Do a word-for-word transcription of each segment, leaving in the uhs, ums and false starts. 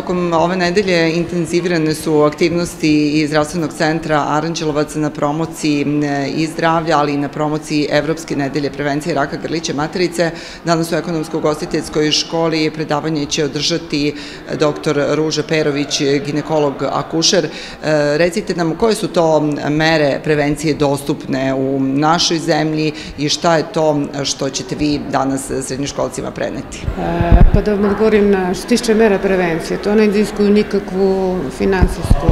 Tokom ove nedelje intenzivirane su aktivnosti iz Zdravstvenog centra Aranđelovac na promociji i zdravlja, ali i na promociji Evropske nedelje prevencije raka grlića materice. Danas u Ekonomsko-ugostiteljskoj školi predavanje će održati doktor Ruža Perović, ginekolog akušer. Recite nam koje su to mere prevencije dostupne u našoj zemlji i šta je to što ćete vi danas srednjoškolcima preneti? Pa da vam odgovorim na što tiče mera prevencije. To ne iziskuju nikakvu finansijsku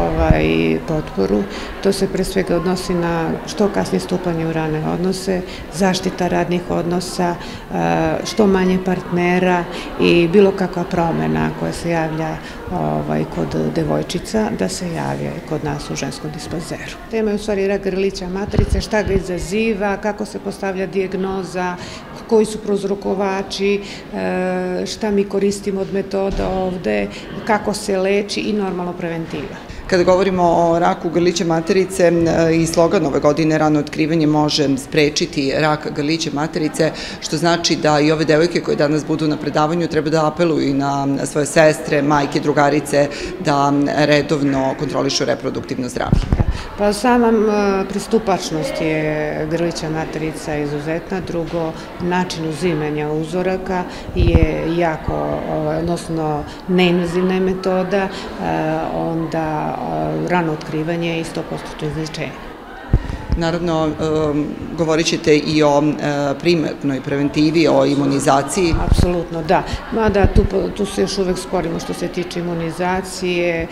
potporu. To se pre svega odnosi na što kasnije stupanje u rane odnose, zaštita radnih odnosa, što manje partnera i bilo kakva promena koja se javlja kod devojčica, da se javlja kod nas u ženskom dispanzeru. Tema je u stvari rak grlića materice, šta ga izaziva, kako se postavlja dijagnoza, koji su prouzrokovači, šta mi koristimo od metoda ovde, kako se leči i normalno preventiva. Kada govorimo o raku grlića materice i slogan ove godine rano otkrivanje može sprečiti rak grlića materice, što znači da i ove devojke koje danas budu na predavanju treba da apeluju i na svoje sestre, majke, drugarice da redovno kontrolišu reproduktivno zdravlje. Pa sama pristupačnost je grlića materica izuzetna, drugo način uzimanja uzoraka je jako, odnosno neinvazivna metoda, onda rano otkrivanje i sto posto izlečenje. Naravno, govorit ćete i o primarnoj preventivi, o imunizaciji. Apsolutno, da. Mada tu se još uvek sporimo što se tiče imunizacije,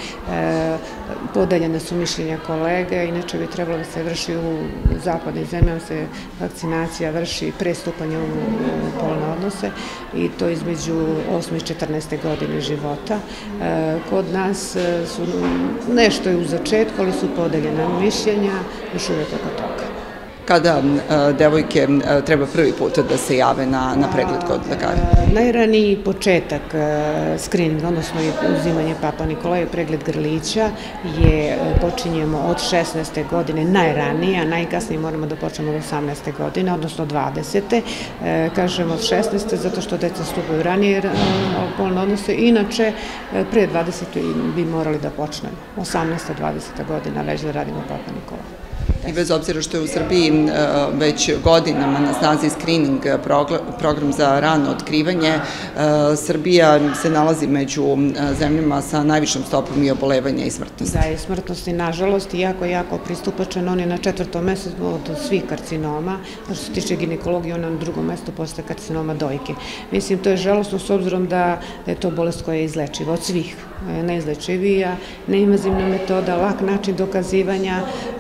podeljene su mišljenja kolega, inače bi trebalo da se vrši u zapadnim zemljama, se vakcinacija vrši pre stupanja u polne odnose i to između osme i četrnaeste godine života. Kod nas su nešto i u začetku, ali su podeljena mišljenja, još uvek oko toga. Kada devojke treba prvi put da se jave na pregled kod lekara? Najraniji početak skrininga, odnosno uzimanje Papa Nikolaja, pregled grlića, počinjemo od šesnaeste godine najranije, a najkasnije moramo da počnemo od osamnaeste godine, odnosno dvadesete. Kažemo od šesnaeste zato što deca stupaju ranije polne odnose, inače pre dvadesete bi morali da počnemo. osamnaesta dvadeseta godina već da radimo Papa Nikolaja. I bez obzira što je u Srbiji već godinama na snazi skrining program za rano otkrivanje, Srbija se nalazi među zemljama sa najvišom stopom i obolevanja i smrtnosti. Da, i smrtnosti, nažalost, jako, jako pristupačan. On je na četvrtom mestu od svih karcinoma. Što se tiče ginekologije, on je na drugom mestu posle karcinoma dojke. Mislim, to je žalostno s obzirom da je to bolest koja je izlečiva od svih. Neizlečivija, neinvazivna metoda, lak način dokazivanja,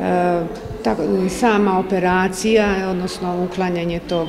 sama operacija, odnosno uklanjanje tog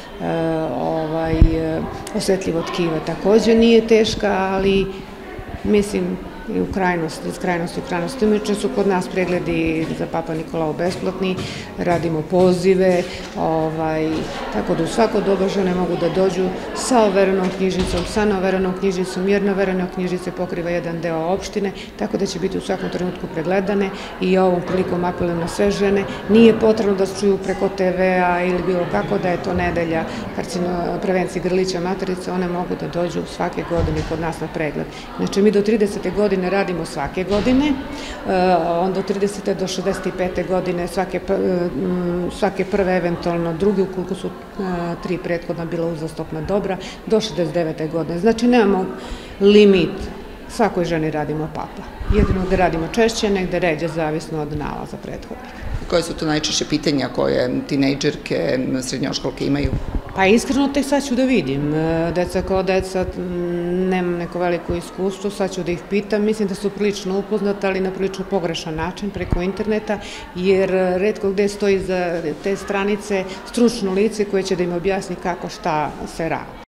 osetljivog tkiva također nije teška, ali mislim i u krajnosti, iz krajnosti u krajnosti. Inače su kod nas pregledi za Papa Nikolao besplatni, radimo pozive, tako da u svako doba žene mogu da dođu sa overenom knjižicom, sa neoverenom knjižicom, jer neoverena knjižica pokriva jedan deo opštine, tako da će biti u svakom trenutku pregledane i ovom prilikom apelujem na sve žene. Nije potrebno da se čuju preko te vea ili bilo kako da je to nedelja prevencije grlića materice, one mogu da dođu svake godine kod nas na pregled. Znači mi do tridesete godine radimo svake godine, onda od tridesete do šezdeset pete godine svake prve, eventualno druge, ukoliko su tri prethodna bila uzastopna dobra, do šezdeset devete godine. Znači nemamo limit, svakoj ženi radimo Papa. Jedino da radimo češće, negde ređe, zavisno od nalaza prethodnika. Koje su to najčešće pitanja koje tinejdžerke, srednjoškolke imaju? Pa iskreno tek sad ću da vidim. Deca kao deca, nemam neko veliko iskustvo, sad ću da ih pitam. Mislim da su prilično upoznata, ali na prilično pogrešan način preko interneta, jer retko gde stoji za te stranice stručno lice koje će da im objasni kako šta se radi.